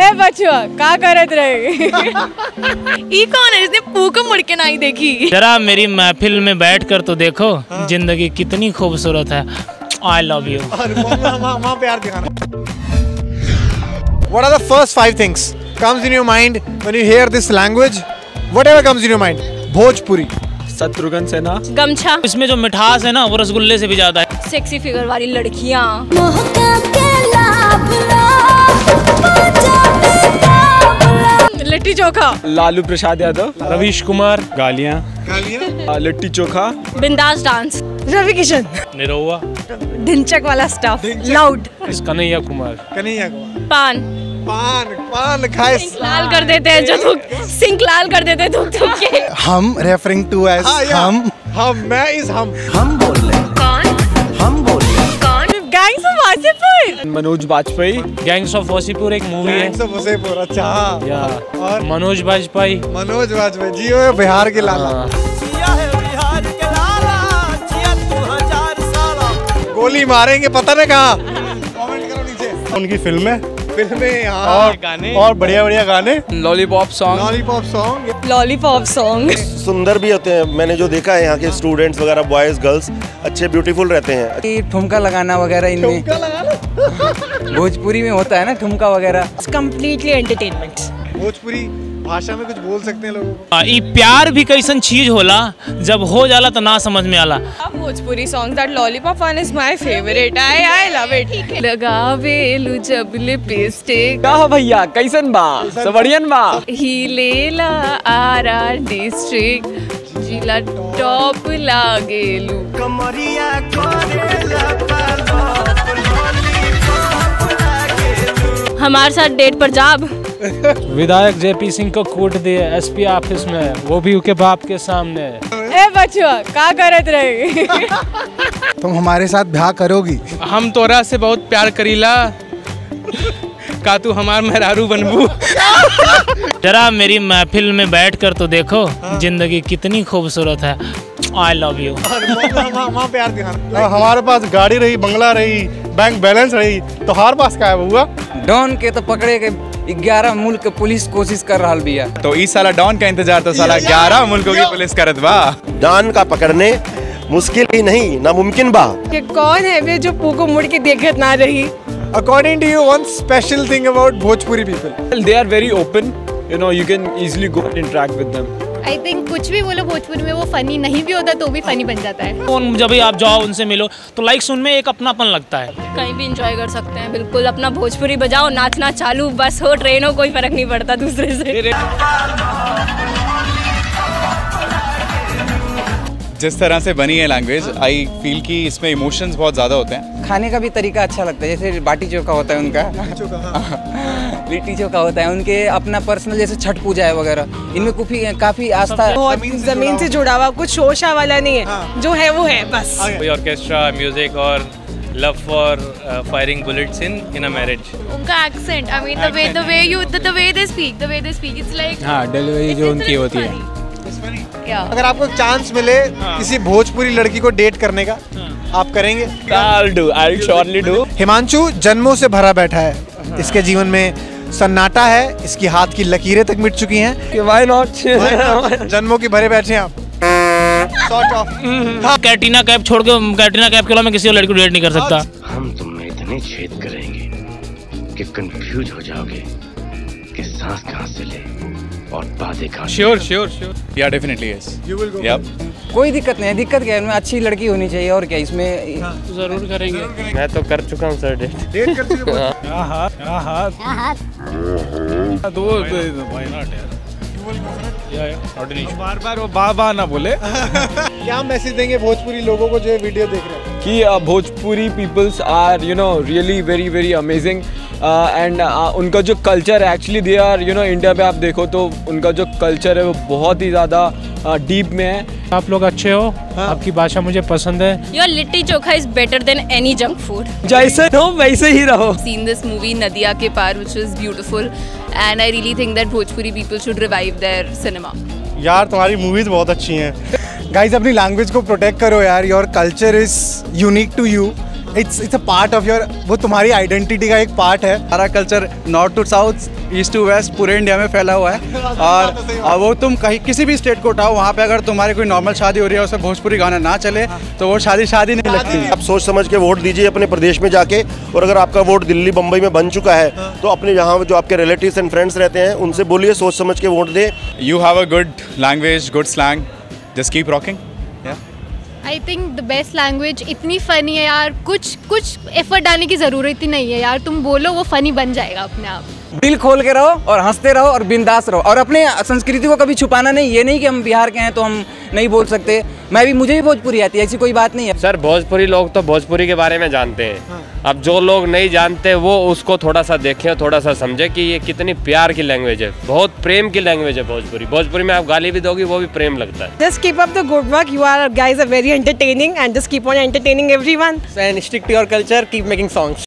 ए बचवा का करत रहे ई कौन है जिसने पू को मुड़ के नहीं देखी? जरा मेरी महफिल में बैठ कर तो देखो जिंदगी कितनी खूबसूरत है। I love you. वहाँ प्यार दिखाना। What are the first 5 things comes in your mind when you hear this language? Whatever comes in your mind. Bhojpuri. Shatrughan Sinha. गमछा। इसमें जो मिठास है ना वो रसगुल्ले से भी ज्यादा है। सेक्सी फिगर वाली लड़कियाँ। लिट्टी चोखा। लालू प्रसाद यादव। रवीश कुमार। गालियाँ। लिट्टी चोखा। बिंदास डांस। रवि किशन। निरहुआ। ढिंचक वाला स्टफ। लाउड। कन्हैया कुमार। पान। पान खाए लाल कर देते हैं जो थूक, सिंक लाल कर देते हैं थूक के। हम रेफरिंग टू एज हम मैं इज हम बोल रहे। हम बोल रहे। Gangs of Wasseypur. Manoj Bajpayee. Gangs of Wasseypur एक मूवी है। Gangs of Wasseypur. अच्छा या और मनोज बाजपेयी। जियो बिहार के लाला। गोली मारेंगे पता नहीं कहाँ। कमेंट करो नीचे। उनकी फिल्में और बढ़िया गाने। लॉलीपॉप सॉन्ग सुंदर भी होते हैं। मैंने जो देखा है यहाँ के स्टूडेंट्स वगैरह बॉयज गर्ल्स अच्छे ब्यूटीफुल रहते हैं। ठुमका लगाना वगैरह इनमें भोजपुरी में होता है ना ठुमका वगैरह। Completely entertainment. भोजपुरी भाषा में कुछ बोल सकते हैं लोगों को। ई प्यार भी कैसन चीज होला जब हो जाला तो ना समझ में आला। Bhojpuri song that lollipop one is my favourite. I love it. लगावेलु जब लिपस्टिक। का भैया कैसन बा? सबड़ियन बा। ही लेला आरा डिस्ट्रिक्ट जिला टॉप लागेलु। कमरिया हमारे साथ डेट पर जाब। विधायक जेपी सिंह को कूट दिए एसपी ऑफिस में, वो भी उनके बाप के सामने। ए बचवा का करत रहे तुम हमारे साथ ब्याह करोगी? हम तोरा से बहुत प्यार करीला का तू हमार मेहरारू बनबू। जरा मेरी महफिल में बैठ कर तो देखो जिंदगी कितनी खूबसूरत है। I love you. वहाँ प्यार दिखाना। हमारे पास गाड़ी रही, बंगला रही, बैंक बैलेंस रही, तो हमारे पास क्या है हुआ? डॉन के तो पकड़े के 11 मुल्क पुलिस कोशिश कर रहा बिया। तो इस साला डॉन का इंतजार तो साला 11 मुल्कों की पुलिस करत बा। डॉन का पकड़ने मुश्किल ही नहीं नामुमकिन बा। ये कौन है वे जो पू को मुड़ के देखत ना रही? According to you, one special thing about Bhojpuri people? Well, they are very open. You know, you can easily go and interact with them. I think कुछ भी बोलो भोजपुरी में वो फनी नहीं भी होता तो भी फनी बन जाता है। जब भी आप जाओ उनसे मिलो तो लाइक उनमें एक अपनापन लगता है। कहीं भी एंजॉय कर सकते हैं बिल्कुल। अपना भोजपुरी बजाओ, नाचना चालू, बस हो ट्रेन हो, कोई फर्क नहीं पड़ता दूसरे से। जिस तरह से बनी है लैंग्वेज, आई फील कि इसमें इमोशंस बहुत ज़्यादा होते हैं। खाने का भी तरीका अच्छा लगता है, जैसे बाटी चोखा होता है उनका, लिट्टी चोखा होता है उनके, अपना पर्सनल जैसे छठ पूजा है वगैरह, इनमें काफी आस्था है। बहुत जमीन से जुड़ा हुआ, कुछ शोशा वाला नहीं है, जो है वो है बस। कोई ऑर्केस्ट्रा, म्यूजिक और love for firing bullets in a marriage. उनका accent, I mean the way they speak, it's like हाँ, डिलीवरी जो उनकी होती है। अगर आपको चांस मिले किसी भोजपुरी लड़की को डेट करने का, आप करेंगे? I'll surely do. हिमांशु जन्मों से भरा बैठा है। इसके जीवन में सन्नाटा है, इसकी हाथ की लकीरें तक मिट चुकी हैं। Why not? जन्मों की भरे बैठे हैं आप। कैटरीना कैफ छोड़ के, कैटरीना कैफ के अलावा मैं किसी और लड़की को डेट नहीं कर सकता। हम तुम में इतने छेद करेंगे कि कंफ्यूज हो जाओगे कि सांस कहाँ से ले और बातें कहाँ। Sure. Yeah, definitely yes. You will go. Yep. कोई दिक्कत नहीं है। दिक्कत क्या है, इनमें अच्छी लड़की होनी चाहिए और क्या इसमें। जरूर करेंगे। मैं तो कर चुका हूँ सर डेट कर चुके हो। बार वो बाबा ना बोले। क्या मैसेज देंगे भोजपुरी लोगों को जो वीडियो देख रहे हैं? कि Bhojpuri peoples are really very amazing and उनका जो कल्चर है एक्चुअली दे आर इंडिया में आप देखो तो उनका जो कल्चर है वो बहुत ही ज़्यादा डीप में है। आप लोग अच्छे हो, आपकी भाषा मुझे पसंद है। Your litti chokha is better than any junk food. जैसे हो वैसे ही रहो। Seen this movie Nadiya Ke Paar which is beautiful and I really think that Bhojpuri people should revive their cinema. यार तुम्हारी मूवीज बहुत अच्छी हैं। गाइस अपनी लैंग्वेज को प्रोटेक्ट करो यार। Your culture is unique to you it's a part of your, वो तुम्हारी आइडेंटिटी का एक पार्ट है। हमारा culture north to south, east to west पूरे इंडिया में फैला हुआ है। और वो तुम कहीं किसी भी स्टेट को उठाओ, वहाँ पे अगर तुम्हारी कोई नॉर्मल शादी हो रही है उसमें भोजपुरी गाना ना चले तो वो शादी नहीं लगती। आप सोच समझ के वोट दीजिए अपने प्रदेश में जाके, और अगर आपका वोट दिल्ली बम्बई में बन चुका है तो अपने यहाँ जो आपके रिलेटिव्स एंड फ्रेंड्स रहते हैं उनसे बोलिए, सोच समझ के वोट दे। You have a good language, good slang, just keep rocking. I think the best language इतनी फ़नी है यार, कुछ एफर्ट डालने की ज़रूरत ही नहीं है यार, तुम बोलो वो फ़नी बन जाएगा अपने आप। दिल खोल के रहो और हंसते रहो और बिंदास रहो, और अपने संस्कृति को कभी छुपाना नहीं। ये नहीं कि हम बिहार के हैं तो हम नहीं बोल सकते, मुझे भी भोजपुरी आती है, ऐसी कोई बात नहीं है। सर भोजपुरी लोग तो भोजपुरी के बारे में जानते हैं, अब जो लोग नहीं जानते वो उसको थोड़ा सा देखें, थोड़ा सा समझे कि ये कितनी प्यार की लैंग्वेज है, बहुत प्रेम की लैंग्वेज है भोजपुरी। भोजपुरी में आप गाली भी दोगी वो भी प्रेम लगता है। Just keep up the good work. You are guys are very entertaining and just keep on entertaining everyone. And stick to your culture, keep making songs.